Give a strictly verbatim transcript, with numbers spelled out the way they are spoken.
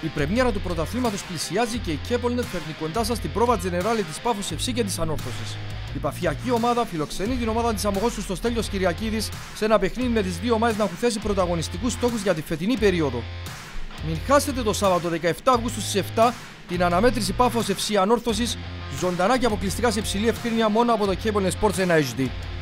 Η πρεμιέρα του πρωταθλήματος πλησιάζει και η Κέπολνετ φέρνει κοντά σας την πρόβα Τζενεράλη της Πάφος Εφ Σι και της Ανόρθωσης. Η παφιακή ομάδα φιλοξενεί την ομάδα της Αμμογώσου στο Στέλιος Κυριακίδης σε ένα παιχνίδι με τις δύο ομάδες να έχουν θέσει πρωταγωνιστικούς στόχους για τη φετινή περίοδο. Μην χάσετε το Σάββατο δεκαεπτά Αυγούστου στις επτά την αναμέτρηση Πάφος Εφ Σι Ανόρθωσης, ζωντανά και αποκλειστικά σε υψηλή ευκρίνεια μόνο από το Κέπολνετ Sports ένα έιτς ντι.